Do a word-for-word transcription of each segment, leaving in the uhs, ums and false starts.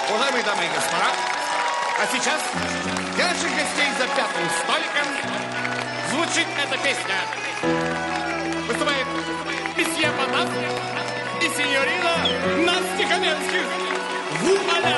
Уважаемые дамы и господа, а сейчас для наших гостей за пятым столиком звучит эта песня. Выступает месье Потап и сеньорина Настя Каменских. Вуаля!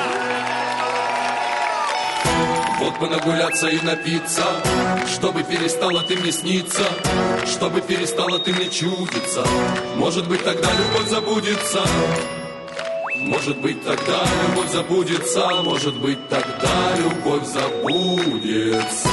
Вот бы нагуляться и напиться, чтобы перестала ты мне сниться, чтобы перестала ты мне чудиться. Может быть, тогда любовь забудется. Может быть, тогда любовь забудется. Может быть, тогда любовь забудется.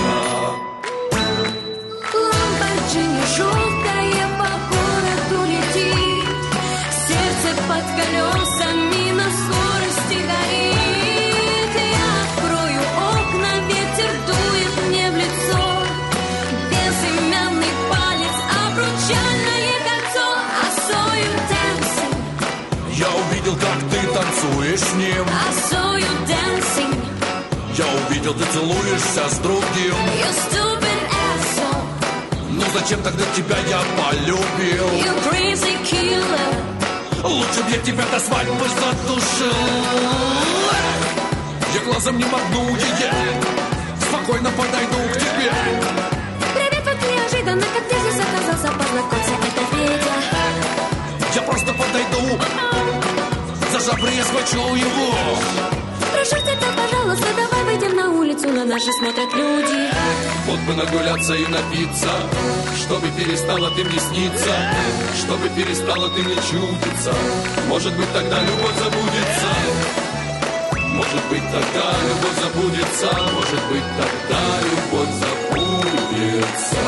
Ламборджини желтая по городу летит, сердце под колесами на скорости горит. Я открою окна, ветер дует мне в лицо, безымянный палец, обручальное кольцо. I saw you dancing. Я увидел, как ты танцуешь с ним. I saw you dancing. Я увидел, ты целуешься с другим. You stupid asshole. Ну зачем тогда тебя я полюбил? You crazy killer. Лучше б я тебя до свадьбы задушил. Я глазом не моргну, я спокойно подойду к тебе. Привет, вот неожиданно, как ты здесь оказался, познакомься, это Федя. Я просто подойду, за жабры я схвачу его. Прошу тебя, пожалуйста, давай выйдем на улицу, на наши смотрят люди. Вот бы нагуляться и напиться, чтобы перестала ты мне сниться, чтобы перестала ты мне чудиться. Может быть, тогда любовь забудется. Может быть, тогда любовь забудется. Может быть, тогда любовь забудется.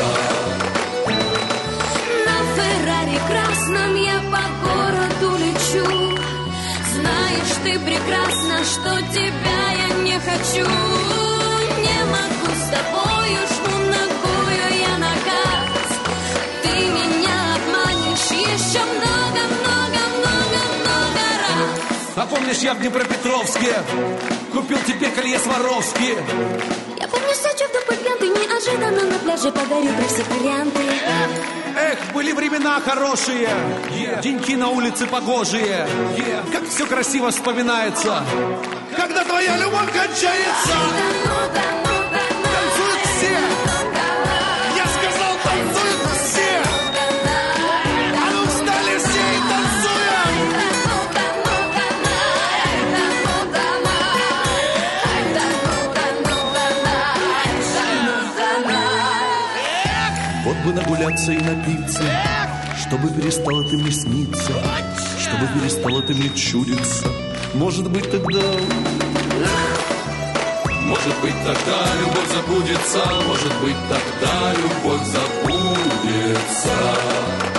На Феррари красном я по городу лечу. Знаешь ты прекрасно, что тебя я не хочу. Не могу с тобою, жму ногую я на газ. Ты меня обманешь еще много-много-много-много раз. А помнишь, я в Днепропетровске купил тебе колье Сваровски? Я помню, сочу вдруг под пьянкой, неожиданно на пляже подарю при всех варианты. Эх, были времена хорошие, yeah. Деньки на улице погожие, yeah. Как все красиво вспоминается, когда твоя любовь кончается. Танцуют все. Я сказал, танцуют все. А ну встали все и танцуем. Вот бы нагуляться и напиться, чтобы перестала ты мне сниться, чтобы перестала ты мне чудиться. Может быть, тогда... Может быть, тогда любовь забудется. Может быть, тогда любовь забудется.